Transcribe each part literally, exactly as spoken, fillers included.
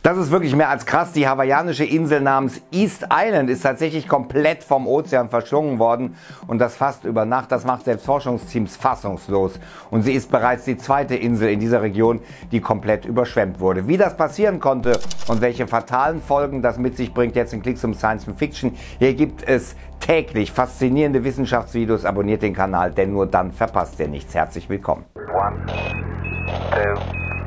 Das ist wirklich mehr als krass. Die hawaiianische Insel namens East Island ist tatsächlich komplett vom Ozean verschlungen worden und das fast über Nacht. Das macht selbst Forschungsteams fassungslos und sie ist bereits die zweite Insel in dieser Region, die komplett überschwemmt wurde. Wie das passieren konnte und welche fatalen Folgen das mit sich bringt, jetzt in Klicks um Science Fiction. Hier gibt es täglich faszinierende Wissenschaftsvideos. Abonniert den Kanal, denn nur dann verpasst ihr nichts. Herzlich willkommen. One, two.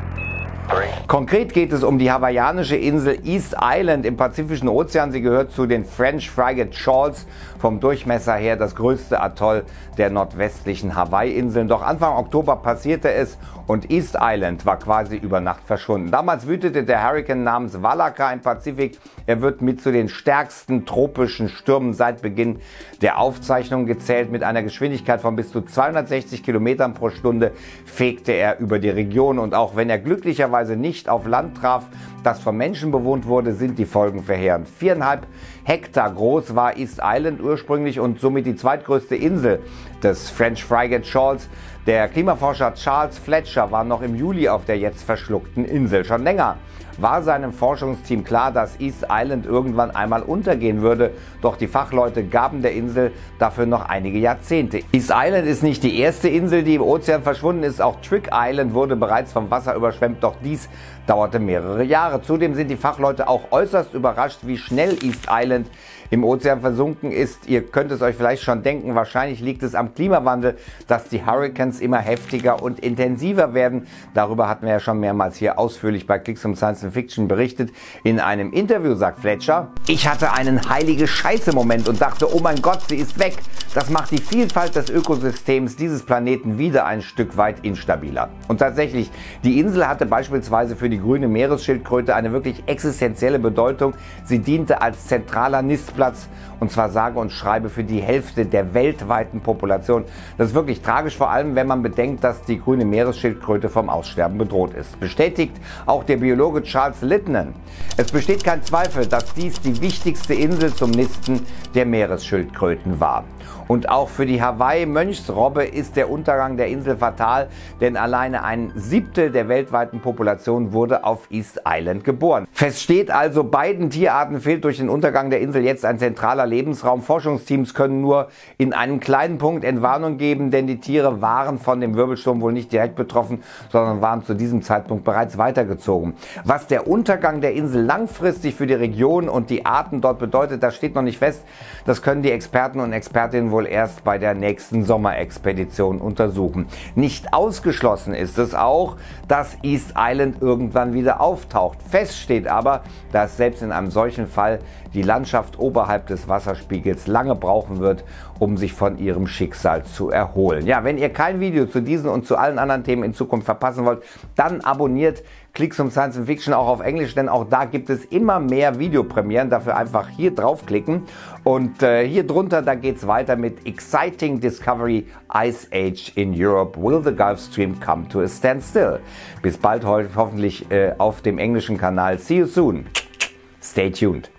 Konkret geht es um die hawaiianische Insel East Island im Pazifischen Ozean. Sie gehört zu den French Frigate Shoals, vom Durchmesser her das größte Atoll der nordwestlichen Hawaii-Inseln. Doch Anfang Oktober passierte es und East Island war quasi über Nacht verschwunden. Damals wütete der Hurrikan namens Walaka im Pazifik. Er wird mit zu den stärksten tropischen Stürmen seit Beginn der Aufzeichnung gezählt. Mit einer Geschwindigkeit von bis zu zweihundertsechzig Kilometern pro Stunde fegte er über die Region. Und auch wenn er glücklicherweise nicht auf Land traf, das von Menschen bewohnt wurde, sind die Folgen verheerend. Viereinhalb Hektar groß war East Island ursprünglich und somit die zweitgrößte Insel des French Frigate Shoals. Der Klimaforscher Charles Fletcher war noch im Juli auf der jetzt verschluckten Insel. Schon länger war seinem Forschungsteam klar, dass East Island irgendwann einmal untergehen würde. Doch die Fachleute gaben der Insel dafür noch einige Jahrzehnte. East Island ist nicht die erste Insel, die im Ozean verschwunden ist. Auch Trick Island wurde bereits vom Wasser überschwemmt, doch dies dauerte mehrere Jahre. Zudem sind die Fachleute auch äußerst überrascht, wie schnell East Island im Ozean versunken ist. Ihr könnt es euch vielleicht schon denken, wahrscheinlich liegt es am Klimawandel, dass die Hurrikans immer heftiger und intensiver werden. Darüber hatten wir ja schon mehrmals hier ausführlich bei Klicks um Science Fiction berichtet. In einem Interview sagt Fletcher: Ich hatte einen heilige Scheiße-Moment und dachte, oh mein Gott, sie ist weg. Das macht die Vielfalt des Ökosystems dieses Planeten wieder ein Stück weit instabiler. Und tatsächlich, die Insel hatte beispielsweise für die grüne Meeresschildkröte eine wirklich existenzielle Bedeutung. Sie diente als zentraler Nistplatz und zwar sage und schreibe für die Hälfte der weltweiten Population. Das ist wirklich tragisch, vor allem wenn man bedenkt, dass die grüne Meeresschildkröte vom Aussterben bedroht ist. Bestätigt auch der Biologe Charles Littman. Es besteht kein Zweifel, dass dies die wichtigste Insel zum Nisten der Meeresschildkröten war. Und auch für die Hawaii-Mönchsrobbe ist der Untergang der Insel fatal, denn alleine ein Siebtel der weltweiten Population wurde auf East Island geboren. Fest steht also, beiden Tierarten fehlt durch den Untergang der Insel jetzt ein zentraler Lebensraum. Forschungsteams können nur in einem kleinen Punkt Entwarnung geben, denn die Tiere waren von dem Wirbelsturm wohl nicht direkt betroffen, sondern waren zu diesem Zeitpunkt bereits weitergezogen. Was der Untergang der Insel langfristig für die Region und die Arten dort bedeutet, das steht noch nicht fest. Das können die Experten und Expertinnen wohl erst bei der nächsten Sommerexpedition untersuchen. Nicht ausgeschlossen ist es auch, dass East Island irgendwann wieder auftaucht. Fest steht aber, dass selbst in einem solchen Fall die Landschaft oberhalb des Wasserspiegels lange brauchen wird, um sich von ihrem Schicksal zu erholen. Ja, wenn ihr kein Video zu diesen und zu allen anderen Themen in Zukunft verpassen wollt, dann abonniert Klicks um Science Fiction auch auf Englisch, denn auch da gibt es immer mehr Videopremieren. Dafür einfach hier draufklicken und äh, hier drunter, da geht es weiter mit Exciting Discovery Ice Age in Europe. Will the Gulf Stream come to a standstill? Bis bald, heute hoffentlich äh, auf dem englischen Kanal. See you soon. Stay tuned.